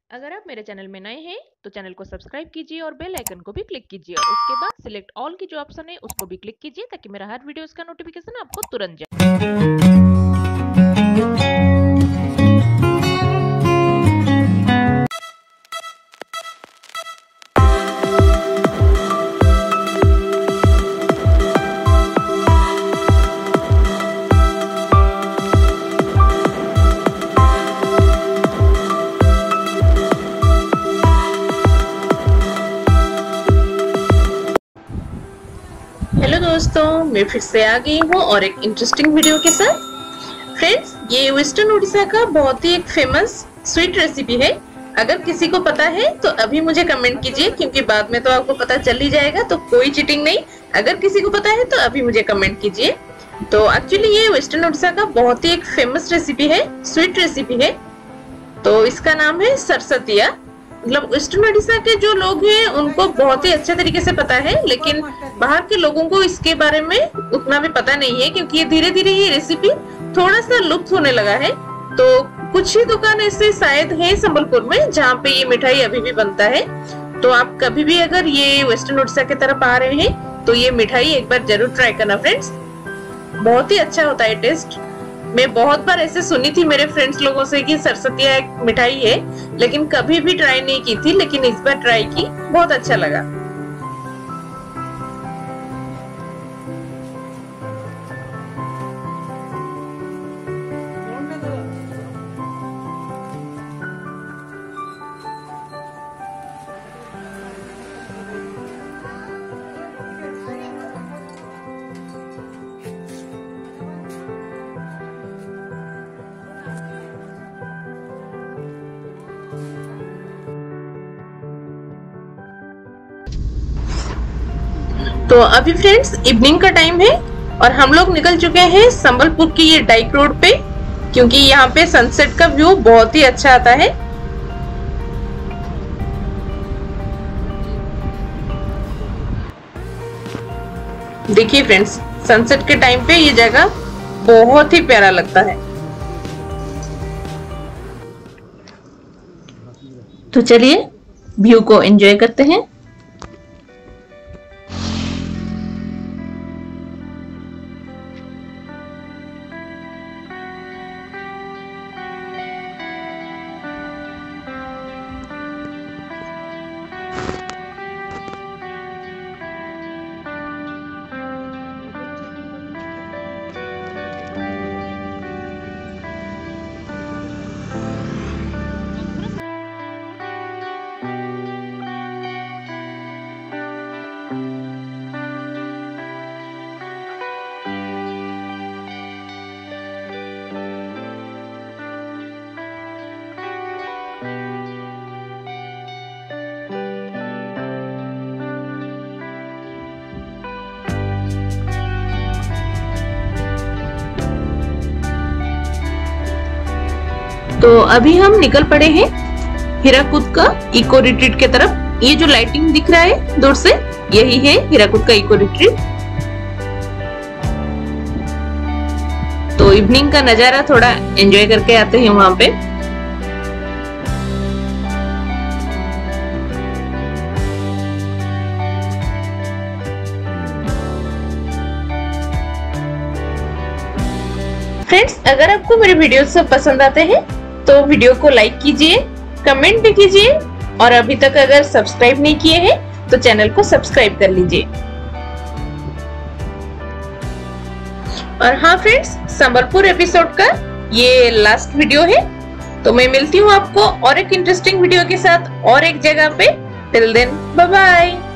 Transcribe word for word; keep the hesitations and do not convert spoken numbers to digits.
अगर आप मेरे चैनल में नए हैं तो चैनल को सब्सक्राइब कीजिए और बेल आइकन को भी क्लिक कीजिए और उसके बाद सिलेक्ट ऑल की जो ऑप्शन है उसको भी क्लिक कीजिए ताकि मेरा हर वीडियोस का नोटिफिकेशन आपको तुरंत जाए। हेलो दोस्तों, मैं फिर से आ गई हूँ और एक इंटरेस्टिंग वीडियो के साथ। फ्रेंड्स, ये वेस्टर्न उड़ीसा का बहुत ही एक फेमस स्वीट रेसिपी है। अगर किसी को पता है तो अभी मुझे कमेंट कीजिए, क्योंकि बाद में तो आपको पता चल ही जाएगा, तो कोई चीटिंग नहीं। अगर किसी को पता है तो अभी मुझे कमेंट कीजिए। तो एक्चुअली ये वेस्टर्न उड़ीसा का बहुत ही एक फेमस रेसिपी है, स्वीट रेसिपी है। तो इसका नाम है सरसतिया। मतलब वेस्टर्न उड़ीसा के जो लोग हैं उनको बहुत ही अच्छे तरीके से पता है, लेकिन बाहर के लोगों को इसके बारे में उतना भी पता नहीं है, क्योंकि ये धीरे धीरे ये रेसिपी थोड़ा सा लुप्त होने लगा है। तो कुछ ही दुकान ऐसे शायद है संबलपुर में जहाँ पे ये मिठाई अभी भी बनता है। तो आप कभी भी अगर ये वेस्टर्न उड़ीसा की तरफ आ रहे हैं तो ये मिठाई एक बार जरूर ट्राई करना फ्रेंड्स। बहुत ही अच्छा होता है टेस्ट। मैं बहुत बार ऐसे सुनी थी मेरे फ्रेंड्स लोगों से कि सरसतिया एक मिठाई है, लेकिन कभी भी ट्राई नहीं की थी, लेकिन इस बार ट्राई की, बहुत अच्छा लगा। तो अभी फ्रेंड्स इवनिंग का टाइम है और हम लोग निकल चुके हैं संबलपुर की ये डाइक रोड पे, क्योंकि यहाँ पे सनसेट का व्यू बहुत ही अच्छा आता है। देखिए फ्रेंड्स, सनसेट के टाइम पे ये जगह बहुत ही प्यारा लगता है। तो चलिए व्यू को एंजॉय करते हैं। तो अभी हम निकल पड़े हैं हीराकुद का इको रिट्रीट के तरफ। ये जो लाइटिंग दिख रहा है दूर से, यही है हीराकुद का इको रिट्रीट। तो इवनिंग का नजारा थोड़ा एंजॉय करके आते हैं वहां पे। फ्रेंड्स, अगर आपको मेरे वीडियोस सब पसंद आते हैं तो वीडियो को लाइक कीजिए, कमेंट भी कीजिए, और अभी तक अगर सब्सक्राइब नहीं किए हैं तो चैनल को सब्सक्राइब कर लीजिए। और हाँ फ्रेंड्स, संबलपुर एपिसोड का ये लास्ट वीडियो है। तो मैं मिलती हूँ आपको और एक इंटरेस्टिंग वीडियो के साथ और एक जगह पे। Till then bye bye.